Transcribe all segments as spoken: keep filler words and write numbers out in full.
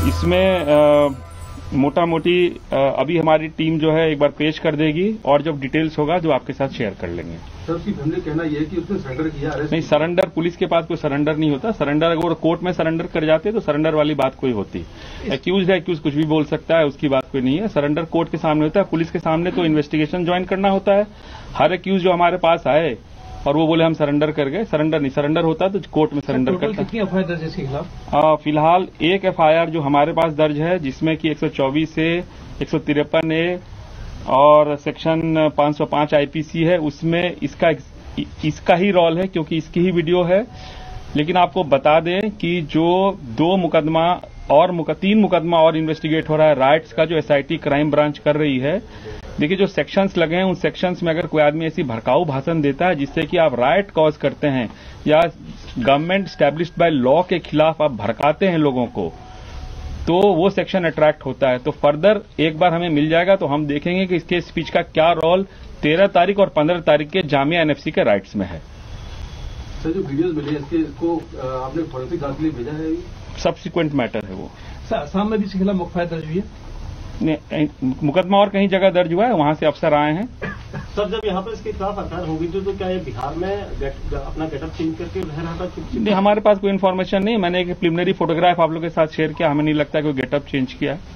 इसमें मोटा मोटी अभी हमारी टीम जो है एक बार पेश कर देगी और जब डिटेल्स होगा जो आपके साथ शेयर कर लेंगे। सर, उसकी फैमिली कहना यह है कि उसने सरेंडर किया। नहीं, सरेंडर पुलिस के पास कोई सरेंडर नहीं होता। सरेंडर अगर कोर्ट में सरेंडर कर जाते तो सरेंडर वाली बात कोई होती। एक्यूज है, एक्यूज कुछ भी बोल सकता है, उसकी बात कोई नहीं है। सरेंडर कोर्ट के सामने होता है, पुलिस के सामने तो इन्वेस्टिगेशन ज्वाइन करना होता है। हर एक्यूज जो हमारे पास आए और वो बोले हम सरेंडर कर गए, सरेंडर नहीं, सरेंडर होता तो कोर्ट में सरेंडर करता। कितनी एफ आई आर दर्ज है इसके खिलाफ? फिलहाल एक एफ आई आर जो हमारे पास दर्ज है, जिसमें कि एक सौ चौबीस से एक सौ तिरपन ए और सेक्शन पाँच सौ पाँच आईपीसी है, उसमें इसका इसका ही रोल है क्योंकि इसकी ही वीडियो है। लेकिन आपको बता दें कि जो दो मुकदमा और मुक, तीन मुकदमा और इन्वेस्टिगेट हो रहा है राइट्स का, जो एसआईटी क्राइम ब्रांच कर रही है। देखिए, जो सेक्शंस लगे हैं उन सेक्शंस में अगर कोई आदमी ऐसी भड़काऊ भाषण देता है जिससे कि आप राइट कॉज करते हैं या गवर्नमेंट स्टैब्लिश्ड बाय लॉ के खिलाफ आप भड़काते हैं लोगों को, तो वो सेक्शन अट्रैक्ट होता है। तो फर्दर एक बार हमें मिल जाएगा तो हम देखेंगे कि इसके स्पीच का क्या रोल तेरह तारीख और पंद्रह तारीख के जामिया एनएफसी के राइट्स में है। सर, जो वीडियोस मिली है इसके को आपने फॉरेंसिक जांच के लिए भेजा है? सब्सिक्वेंट मैटर है वो। शाम में भी इसके खिलाफ मुकदमा दर्ज हुई है? मुकदमा और कहीं जगह दर्ज हुआ है, वहां से अफसर आए हैं। सर, जब यहाँ पर इसके खिलाफ एफ आई आर होगी तो, तो क्या ये बिहार में गेट, अपना गेटअप चेंज करके लहराता? नहीं, हमारे पास कोई इन्फॉर्मेशन नहीं। मैंने एक प्रिलिमिनरी फोटोग्राफ आप लोगों के साथ शेयर किया, हमें नहीं लगता कोई गेटअप चेंज किया है।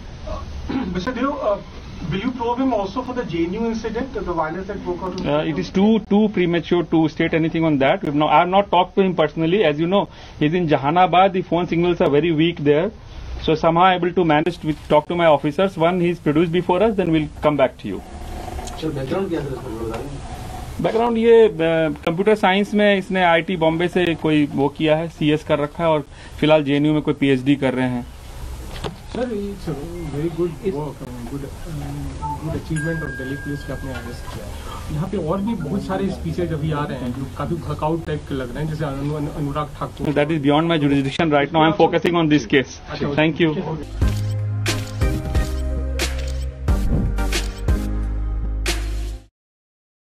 Will you probe him also for the J N U incident, the violence that broke out? Uh, it is too too premature to state anything on that. We've not, I have not talked to him personally. As you know, he's in Jahanabad. The phone signals are very weak there. So somehow able to manage to talk to my officers. One he's produced before us, then we'll come back to you. Sir, background क्या है इसका? Background ये computer science में इसने IT Bombay से कोई वो किया है, सीएस कर रखा है और फिलहाल जेएनयू में कोई पीएचडी कर रहे हैं। Sir, it's very good work, good good achievement of Delhi police के अपने अरेस्ट किया है। यहाँ पे और भी बहुत सारे स्पीचेज अभी आ रहे हैं जो काफी भड़काऊ टाइप के लग रहे हैं, जैसे Anurag Thakur. That is beyond my jurisdiction right now. I am focusing on this case. Thank you.